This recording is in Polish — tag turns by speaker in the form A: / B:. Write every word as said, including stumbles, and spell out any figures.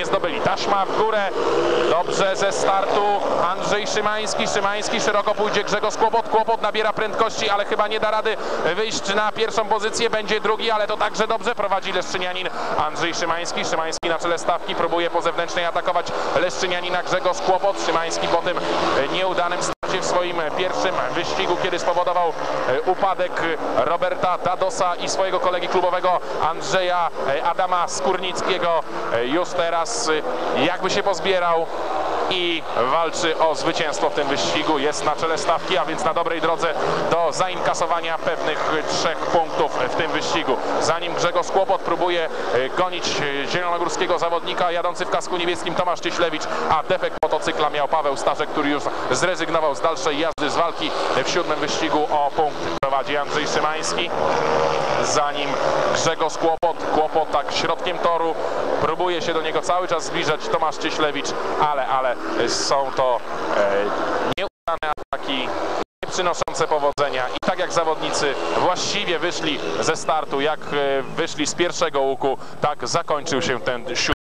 A: nie zdobyli. Taśma w górę, dobrze ze startu Andrzej Szymański, Szymański szeroko pójdzie Grzegorz Kłopot, Kłopot nabiera prędkości, ale chyba nie da rady wyjść na pierwszą pozycję, będzie drugi, ale to także dobrze prowadzi Leszczynianin Andrzej Szymański, Szymański na czele stawki, próbuje po zewnętrznej atakować Leszczynianina Grzegorz Kłopot, Szymański po tym nieudanym starcie w swoim pierwszym wyścigu, kiedy spowodował upadek Roberta Dadosa i swojego kolegi klubowego Andrzeja Adama Skórnickiego, już teraz jakby się pozbierał i walczy o zwycięstwo w tym wyścigu. Jest na czele stawki, a więc na dobrej drodze do zainkasowania pewnych trzech punktów w tym wyścigu. Zanim Grzegorz Kłopot próbuje gonić zielonogórskiego zawodnika jadący w kasku niebieskim Tomasz Cieślewicz, a defekt motocykla miał Paweł Staszek, który już zrezygnował z dalszej jazdy z walki w siódmym wyścigu o punkt. Prowadzi Andrzej Szymański, zanim Grzegorz Kłopot. Kłopot tak środkiem toru, próbuje się do niego cały czas zbliżać Tomasz Cieślewicz, ale, ale są to e, nieudane ataki, nie przynoszące powodzenia i tak jak zawodnicy właściwie wyszli ze startu, jak e, wyszli z pierwszego łuku, tak zakończył się ten siódmy.